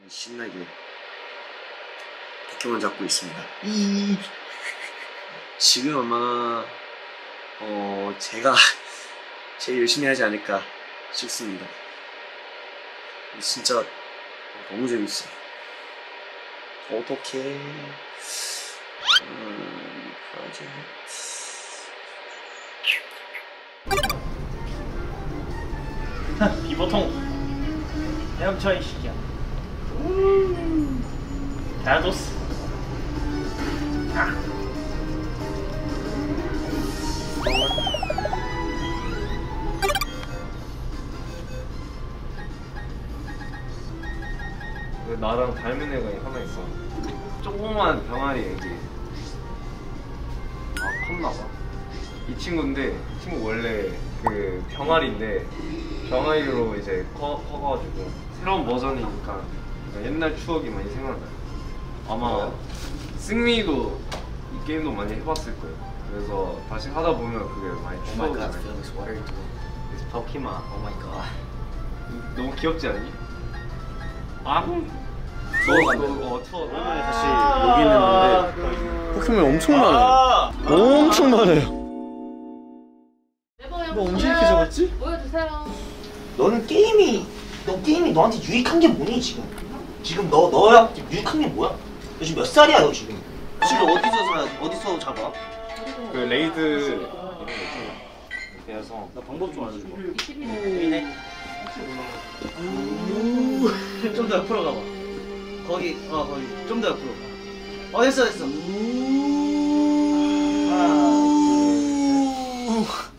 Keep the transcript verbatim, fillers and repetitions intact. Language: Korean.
신나게 포켓몬 잡고 있습니다. 이 지금 아마 어 제가 제일 열심히 하지 않을까 싶습니다. 진짜 너무 재밌어요. 어떡해. 음, 비보통 헤엄쳐 이 새끼야. 다도스. 아. 나랑 닮은 애가 하나 있어. 조그만 병아리 애기. 아 컸나봐. 이 친구인데 이 친구 원래 그 병아리인데 병아리로 이제 커, 커가지고 새로운 버전이니까 옛날 추억이 많이 생각나요. 아마 승미도 이 게임도 많이 해봤을 거예요. 그래서 다시 하다 보면 그게 많이 추억이 나요. It's Pokemon. Oh my god. 너무 귀엽지 않니? 아, 투어 간다. 어, 투어. 오랜만에 다시 로그인했는데 포켓몬이 엄청 많아요. 엄청 많아요. 뭐 언제 이렇게 적었지? 보여주세요. 너는 게임이 너 게임이 너한테 유익한 게 뭐니 지금? 지금 너 너야 유익한 게 뭐야? 너 지금 몇 살이야 너 지금? 지금 어디서 사 어디서 잡아? 그 레이드 이런 거 있잖아. 이렇게 해서 나 방법 좀 알려줘. 여기네. 좀 더 옆으로 가봐. 거기 어 거기 좀 더 옆으로. 어 됐어 됐어. 하나 둘 셋.